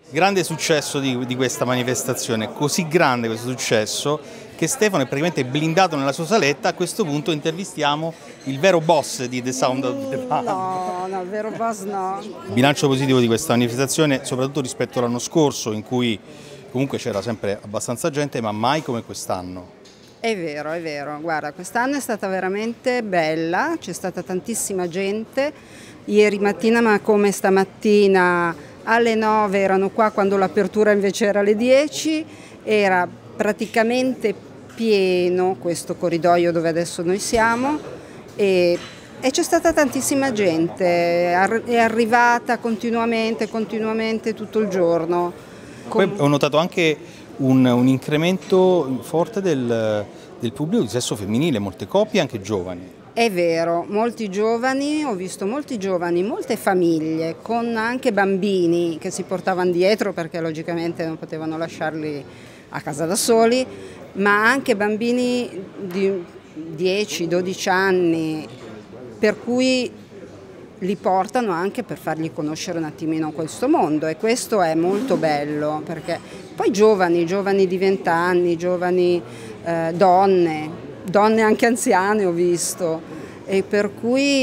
Grande successo di questa manifestazione, così grande questo successo che Stefano è praticamente blindato nella sua saletta. A questo punto intervistiamo il vero boss di The Sound of the Palm. No, il vero boss no. Bilancio positivo di questa manifestazione, soprattutto rispetto all'anno scorso, in cui comunque c'era sempre abbastanza gente, ma mai come quest'anno. È vero, guarda, quest'anno è stata veramente bella, c'è stata tantissima gente, ieri mattina, ma come stamattina alle 9 erano qua quando l'apertura invece era alle 10, era praticamente pieno questo corridoio dove adesso noi siamo e c'è stata tantissima gente, è arrivata continuamente tutto il giorno. Poi ho notato anche un incremento forte del pubblico di sesso femminile, molte coppie anche giovani. È vero, molti giovani, ho visto molti giovani, molte famiglie con anche bambini che si portavano dietro perché logicamente non potevano lasciarli a casa da soli, ma anche bambini di 10-12 anni, per cui li portano anche per fargli conoscere un attimino questo mondo e questo è molto bello perché poi giovani di 20 anni, giovani donne anche anziane ho visto e per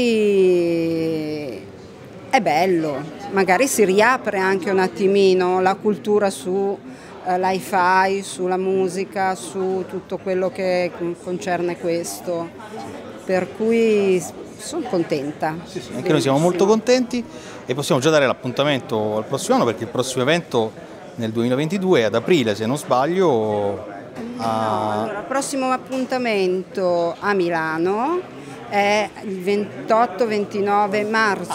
cui è bello, magari si riapre anche un attimino la cultura su l'hi-fi, sulla musica, su tutto quello che concerne questo, per cui sono contenta. Sì, anche noi siamo molto contenti e possiamo già dare l'appuntamento al prossimo anno perché il prossimo evento nel 2022 è ad aprile se non sbaglio. Allora, il prossimo appuntamento a Milano è il 28-29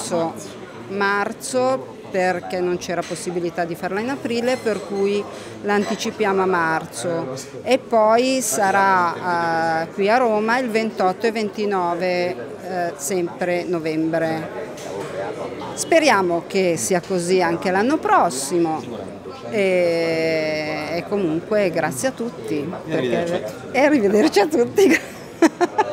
marzo perché non c'era possibilità di farla in aprile, per cui l'anticipiamo a marzo e poi sarà qui a Roma il 28 e 29 sempre novembre. Speriamo che sia così anche l'anno prossimo e comunque grazie a tutti e arrivederci a tutti.